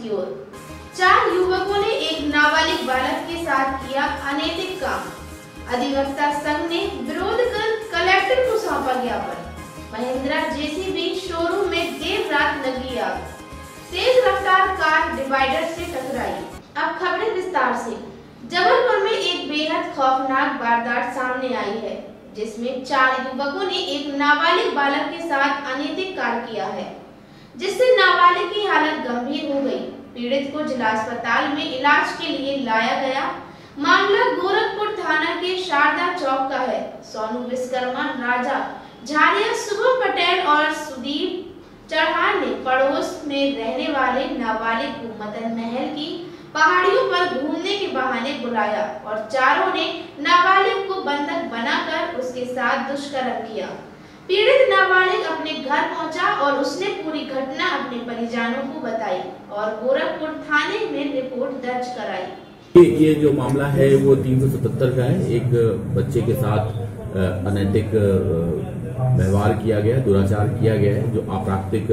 की ओर। 4 युवकों ने एक नाबालिग बालक के साथ किया अनैतिक काम। अधिवक्ता संघ ने विरोध कर कलेक्टर को सौंपा ज्ञापन। महिंद्रा जेसीबी शोरूम में देर रात लगी आग। तेज रफ्तार कार डिवाइडर से टकराई। अब खबरें विस्तार से। जबलपुर में एक बेहद खौफनाक वारदात सामने आई है, जिसमें 4 युवकों ने एक नाबालिग बालक के साथ अनैतिक कार्य किया है, जिससे नाबालिग की हालत गंभीर हो गई। पीड़ित को जिला अस्पताल में इलाज के लिए लाया गया। मामला गोरखपुर थाना के शारदा चौक का है। सोनू विश्वकर्मा, राजा झारिया, शुभम पटेल और सुदीप चढ़ान ने पड़ोस में रहने वाले नाबालिग को मदन महल की पहाड़ियों पर घूमने के बहाने बुलाया और चारों ने नाबालिग को बंधक बनाकर उसके साथ दुष्कर्म किया। पीड़ित नाबालिग अपने घर पहुंचा और उसने पूरी घटना अपने परिजनों को बताई और गोरखपुर थाने में रिपोर्ट दर्ज कराई। ये जो मामला है वो 377 का है। एक बच्चे के साथ अनैतिक व्यवहार किया गया, दुराचार किया गया है, जो अपराधिक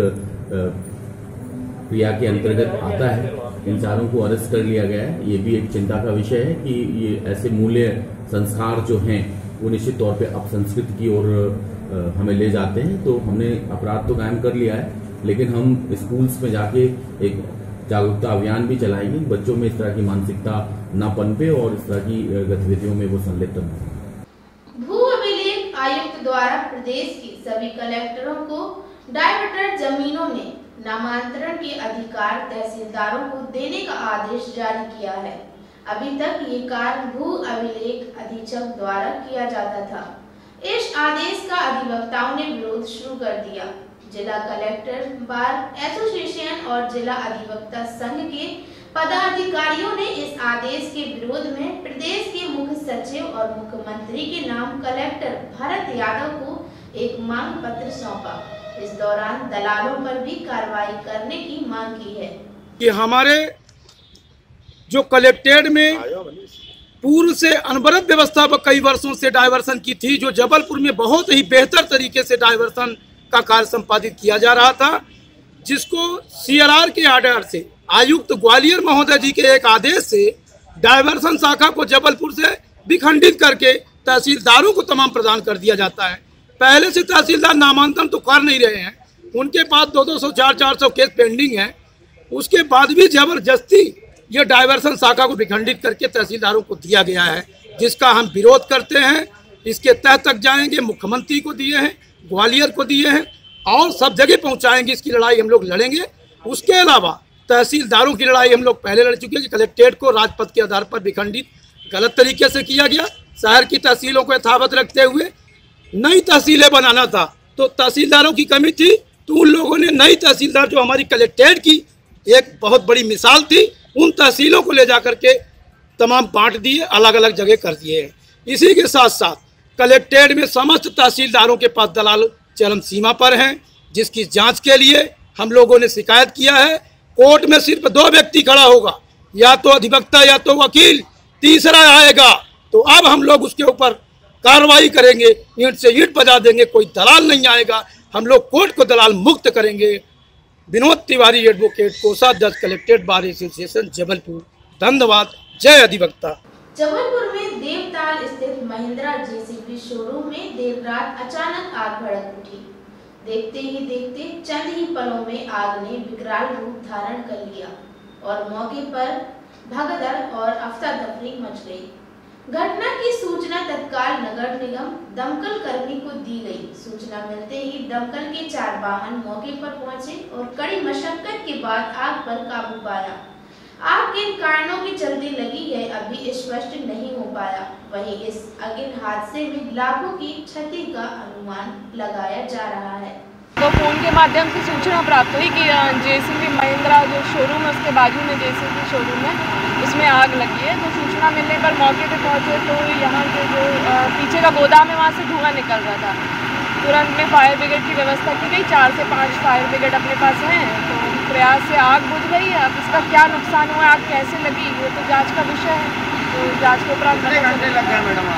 क्रिया के अंतर्गत आता है। इन चारों को अरेस्ट कर लिया गया है। ये भी एक चिंता का विषय है कि ये ऐसे मूल्य संस्कार जो हैं वो निश्चित तौर पे अपसंस्कृति की ओर हमें ले जाते हैं। तो हमने अपराध तो कायम कर लिया है, लेकिन हम स्कूल्स में जाके एक जागरूकता अभियान भी चलाएंगे, बच्चों में इस तरह की मानसिकता न पनपे और इस तरह की गतिविधियों में वो संलिप्त न हो। भू अभिलेख आयुक्त द्वारा प्रदेश के सभी कलेक्टरों को डायवर्टर जमीनों में नामांतरण के अधिकार तहसीलदारों को देने का आदेश जारी किया है। अभी तक ये कार्य भू अभिलेख अधीक्षक द्वारा किया जाता था। इस आदेश का अधिवक्ताओं ने विरोध शुरू कर दिया। जिला कलेक्टर बार एसोसिएशन और जिला अधिवक्ता संघ के पदाधिकारियों ने इस आदेश के विरोध में प्रदेश के मुख्य सचिव और मुख्यमंत्री के नाम कलेक्टर भरत यादव को एक मांग पत्र सौंपा। इस दौरान दलालों पर भी कार्रवाई करने की मांग की है। कि हमारे जो कलेक्टेट में पूर्व से अनवरत व्यवस्था पर कई वर्षों से डायवर्सन की थी, जो जबलपुर में बहुत ही बेहतर तरीके से डायवर्सन का कार्य संपादित किया जा रहा था, जिसको CRR के आर्डर से आयुक्त ग्वालियर महोदय जी के एक आदेश से डायवर्सन शाखा को जबलपुर से विखंडित करके तहसीलदारों को तमाम प्रदान कर दिया जाता है। पहले से तहसीलदार नामांकन तो कर नहीं रहे हैं, उनके पास 200, 400 केस पेंडिंग है। उसके बाद भी जबरदस्ती ये डायवर्सन शाखा को विखंडित करके तहसीलदारों को दिया गया है, जिसका हम विरोध करते हैं। इसके तह तक जाएंगे, मुख्यमंत्री को दिए हैं, ग्वालियर को दिए हैं और सब जगह पहुंचाएंगे। इसकी लड़ाई हम लोग लड़ेंगे। उसके अलावा तहसीलदारों की लड़ाई हम लोग पहले लड़ चुके हैं कि कलेक्ट्रेट को राजपथ के आधार पर विखंडित गलत तरीके से किया गया। शहर की तहसीलों को यथावत रखते हुए नई तहसीलें बनाना था, तो तहसीलदारों की कमी थी, तो उन लोगों ने नई तहसीलदार जो हमारी कलेक्ट्रेट की एक बहुत बड़ी मिसाल थी, उन तहसीलों को ले जा करके तमाम बांट दिए, अलग अलग जगह कर दिए हैं। इसी के साथ साथ कलेक्ट्रेट में समस्त तहसीलदारों के पास दलाल चरम सीमा पर हैं, जिसकी जांच के लिए हम लोगों ने शिकायत किया है। कोर्ट में सिर्फ 2 व्यक्ति खड़ा होगा, या तो अधिवक्ता या तो वकील, तीसरा आएगा। तो अब हम लोग उसके ऊपर कार्रवाई करेंगे, ईंट से ईंट बजा देंगे, कोई दलाल नहीं आएगा। हम लोग कोर्ट को दलाल मुक्त करेंगे। विनोद तिवारी एडवोकेट, कोषाध्यक्ष, कलेक्ट्रेट बार एसोसिएशन, जबलपुर। धन्यवाद। जय अधिवक्ता। जबलपुर में देवताल स्थित महिंद्रा जेसीबी शोरूम में देर रात अचानक आग भड़क उठी। देखते ही देखते चंद ही पलों में आग ने विकराल रूप धारण कर लिया और मौके पर भगदड़ और अफरा-तफरी मच गई। घटना की सूचना तत्काल नगर निगम दमकल कर्मी को दी गई। सूचना मिलते ही दमकल के 4 वाहन मौके पर पहुंचे और कड़ी मशक्कत के बाद आग पर काबू पाया। आग किन कारणों के चलते लगी है अभी स्पष्ट नहीं हो पाया। वहीं इस अगिन हादसे में लाखों की क्षति का अनुमान लगाया जा रहा है। तो फोन के माध्यम से सूचना प्राप्त हुई कि जेसीबी महिंद्रा जो शोरूम है उसके बाजू में जेसीबी शोरूम है, उसमें आग लगी है। तो सूचना मिलने पर मौके पे पहुंचे तो यहाँ के जो पीछे का गोदाम है वहाँ से धुआं निकल रहा था। तुरंत में फायर ब्रिगेड की व्यवस्था की गई। 4 से 5 फायर ब्रिगेड अपने पास हैं। तो प्रयास से आग बुझ गई है। अब इसका क्या नुकसान हुआ, आग कैसे लगी, वो तो जाँच का विषय है। तो जाँच के उपरांत घंटे लग गया मैडम?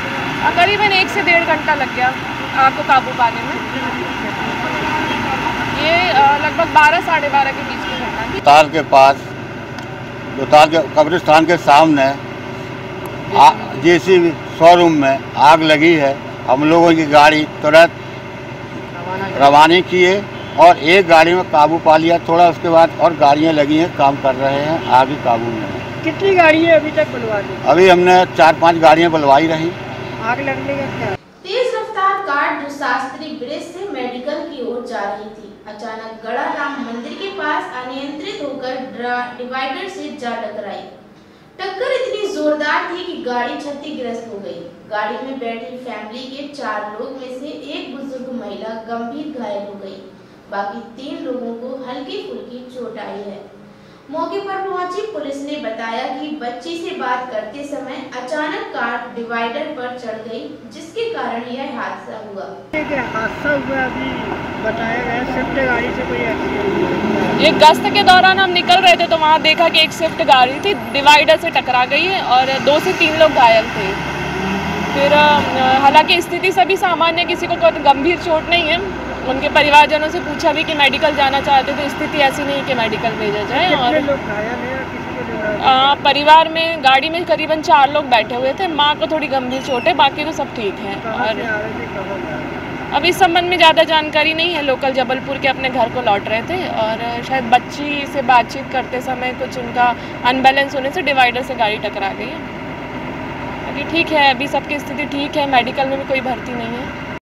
करीबन 1 से 1.5 घंटा लग गया आग को काबू पाने में। ये लगभग 12 साढ़े 12 के बीच की घटना थी। ताल के पास ताल के कब्रिस्तान के सामने जेसीबी शोरूम में आग लगी है। हम लोगों की गाड़ी तुरंत रवाना किए और एक गाड़ी में काबू पा लिया। थोड़ा उसके बाद और गाड़ियां लगी हैं, काम कर रहे हैं, आगे काबू में है। कितनी गाड़ियाँ अभी तक बुलवा दी? अभी हमने 4-5 गाड़ियां बुलवाई रही। आग लगने का क्या? तेज रफ्तार कार जो शास्त्री ब्रिज से मेडिकल की ओर जा रही थी, अचानक गड़ा राम मंदिर के पास अनियंत्रित होकर डिवाइडर से जा टकराई। टक्कर इतनी जोरदार थी कि गाड़ी क्षतिग्रस्त हो गई। गाड़ी में बैठी फैमिली के 4 लोग में से एक बुजुर्ग महिला गंभीर घायल हो गई। बाकी 3 लोगों को हल्की फुल्की चोट आई है। मौके पर पहुंची पुलिस ने बताया कि बच्ची से बात करते समय अचानक कार डिवाइडर पर चढ़ गई, जिसके कारण यह हादसा हुआ। हादसा हुआ अभी बताया गया, स्विफ्ट गाड़ी से कोई एक्सीडेंट? एक गश्त के दौरान हम निकल रहे थे तो वहाँ देखा कि एक स्विफ्ट गाड़ी थी, डिवाइडर से टकरा गई है और 2 से 3 लोग घायल थे। फिर हालांकि स्थिति सभी सामान्य, किसी को कोई गंभीर चोट नहीं है। उनके परिवारजनों से पूछा भी कि मेडिकल जाना चाहते तो स्थिति ऐसी नहीं कि मेडिकल भेजा जाए। और लोग घायल हैं और किसी को परिवार में गाड़ी में करीबन 4 लोग बैठे हुए थे। माँ को थोड़ी गंभीर चोट है, बाकी तो सब ठीक है। और अब इस संबंध में ज़्यादा जानकारी नहीं है। लोकल जबलपुर के अपने घर को लौट रहे थे और शायद बच्ची से बातचीत करते समय कुछ उनका अनबैलेंस होने से डिवाइडर से गाड़ी टकरा गई है। अभी ठीक है, अभी सबकी स्थिति ठीक है, मेडिकल में भी कोई भर्ती नहीं है।